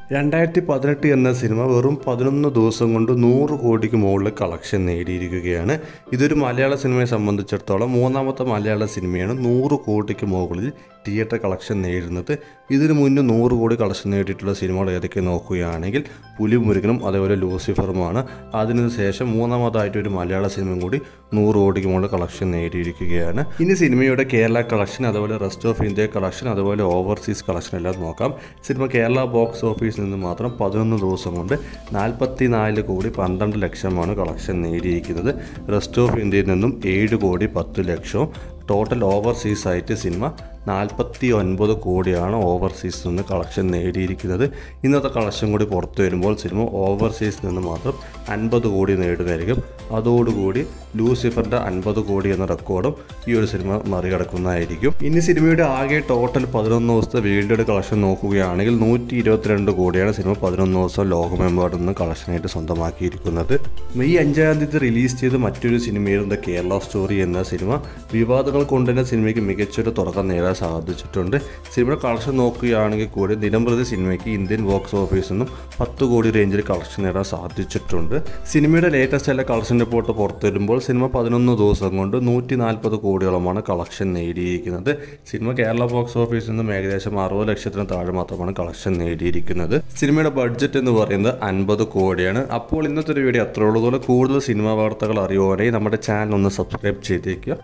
2018 എന്ന സിനിമ വെറും 11 ദിവസം കൊണ്ട് 100 കോടിക്ക് മുകളിൽ കളക്ഷൻ നേടിയിരിക്കുകയാണ്. ഇതൊരു മലയാള സിനിമയെ സംബന്ധിച്ചിടത്തോളം മൂന്നാമത്തെ മലയാള സിനിമയാണ് 100 കോടിക്ക് മുകളിൽ തിയേറ്റർ കളക്ഷൻ നേടുന്നത്. ഇതിനു മുന്നേ 100 കോടി കളക്ഷൻ നേടിയിട്ടുള്ള സിനിമകൾ ഏതൊക്കെ നോക്കുകയാണെങ്കിൽ പുലിമുരുകനും അതേപോലെ ലൂസിഫറുമാണ്. അതിനുശേഷം മൂന്നാമതായിട്ട് ഒരു മലയാള സിനിമയും കൂടി 100 കോടിക്ക് മുകളിൽ കളക്ഷൻ നേടിയിരിക്കുകയാണ്. ഇനി സിനിമയുടെ കേരള കളക്ഷൻ, അതുപോലെ റെസ്റ്റ് ഓഫ് ഇന്ത്യ കളക്ഷൻ, അതുപോലെ ഓവർസീസ് കളക്ഷൻ എല്ലാം നോക്കാം. സിനിമ കേരള ബോക്സ് ഓഫീസിൽ നിന്ന് മാത്രം 11 ദിവസം കൊണ്ട് 44 കോടി 12 ലക്ഷമാണ് കളക്ഷൻ നേടിയിരിക്കുന്നത്. റെസ്റ്റ് ഓഫ് ഇന്ത്യയിൽ നിന്നും 7 കോടി 10 ലക്ഷവും. ടോട്ടൽ ഓവർസീസ് ആയിട്ട് സിനിമ 49 കോടിയാണ് ഓവർസീസിൽ നിന്ന് കളക്ഷൻ നേടിയിരിക്കുന്നത്. ഇന്നത്തെ കളക്ഷൻ കൂടി പുറത്തു വരുമ്പോൾ സിനിമ ഓവർസീസിൽ നിന്ന് മാത്രം 50 കോടി നേടുന്നതായിരിക്കും. അതോടുകൂടി ലൂസിഫറിൻ്റെ 50 കോടി എന്ന റെക്കോർഡും ഈ ഒരു സിനിമ മറികടക്കുന്നതായിരിക്കും. ഇനി സിനിമയുടെ ആകെ ടോട്ടൽ 11 ദിവസത്തെ വേൾഡ് വൈഡ് കളക്ഷൻ നോക്കുകയാണെങ്കിൽ 122 കോടിയാണ് സിനിമ 11 ദിവസം ലോകമെമ്പാടും നിന്ന് കളക്ഷനായിട്ട് സ്വന്തമാക്കിയിരിക്കുന്നത്. മെയ് 5-ാം തീയതി റിലീസ് ചെയ്ത മറ്റൊരു സിനിമയായിരുന്നു കേരള സ്റ്റോറി എന്ന സിനിമ. വിവാദങ്ങൾ കൊണ്ട് തന്നെ സിനിമയ്ക്ക് മികച്ചൊരു തുടക്കം നേടാൻ സാധിച്ചിട്ടുണ്ട്. സിനിമയുടെ കളക്ഷൻ നോക്കുകയാണെങ്കിൽ കൂടി ദിനംപ്രതി സിനിമയ്ക്ക് ഇന്ത്യൻ ബോക്സ് ഓഫീസിൽ നിന്നും 10 കോടി റേഞ്ചിൽ കളക്ഷൻ നേടാൻ സാധിച്ചിട്ടുണ്ട്. സിനിമയുടെ ലേറ്റസ്റ്റ് ആയ കളക്ഷൻ റിപ്പോർട്ട് പുറത്തു വരുമ്പോൾ സിനിമ 11 ദിവസം കൊണ്ട് 140 കോടിയോളമാണ് കളക്ഷൻ നേടിയിരിക്കുന്നത്. സിനിമ കേരള ബോക്സ് ഓഫീസിൽ നിന്നും ഏകദേശം 60 ലക്ഷത്തിന് താഴെ മാത്രമാണ് കളക്ഷൻ നേടിയിരിക്കുന്നത്. സിനിമയുടെ ബഡ്ജറ്റ് എന്ന് പറയുന്നത് 50 കോടിയാണ്. അപ്പോൾ ഇന്നത്തെ ഒരു വീഡിയോ അത്രയുള്ളതുപോലെ കൂടുതൽ സിനിമാ വാർത്തകൾ അറിയുവാനായി നമ്മുടെ ചാനൽ ഒന്ന് സബ്സ്ക്രൈബ് ചെയ്തേക്കുക.